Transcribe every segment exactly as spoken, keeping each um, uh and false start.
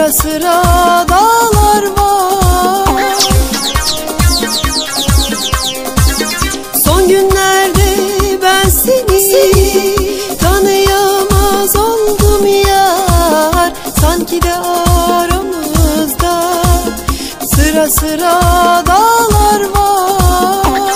Sıra sıra dağlar var. Son günlerde ben seni tanıyamaz oldum yar. Sanki de aramızda sıra sıra dağlar var.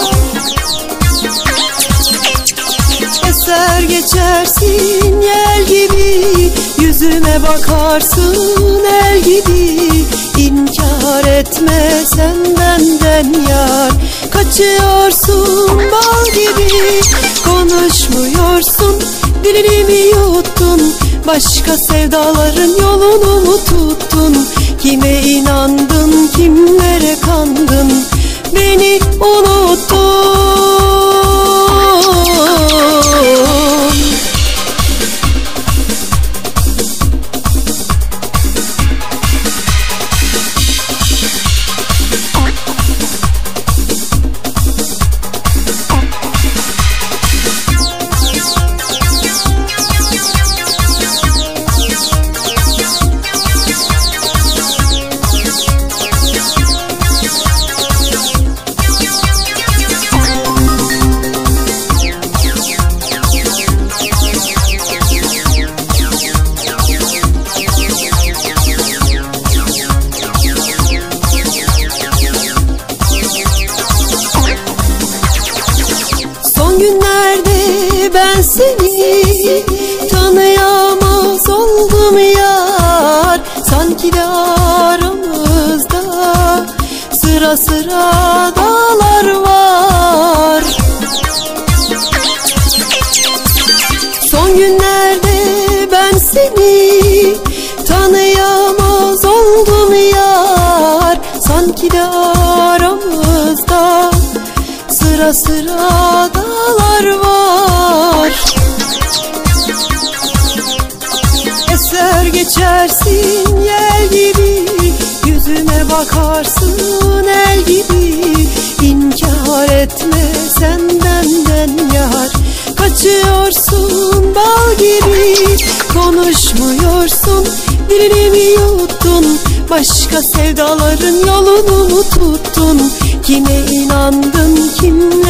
Eser geçersin yel gibi, yüzüme bakarsın el gibi. İnkar etme sen benden yar, kaçıyorsun bal gibi. Konuşmuyorsun, dilimi yuttun, başka sevdaların yolunu mu tuttun? Kime inandın, kimlere kandın, beni unuttun. Son günlerde ben seni tanıyamaz oldum yar. Sanki de aramızda sıra sıra dağlar var. Son günlerde ben seni tanıyamaz oldum yar. Sanki de aramızda sıra sıra dağlar var. Eser geçersin yel gibi, yüzüme bakarsın el gibi. İnkar etme sen benden yar, kaçıyorsun bal gibi. Konuşmuyorsun, dilimi yuttun, başka sevdaların yolunu mu tuttun? Kime inandın, kimle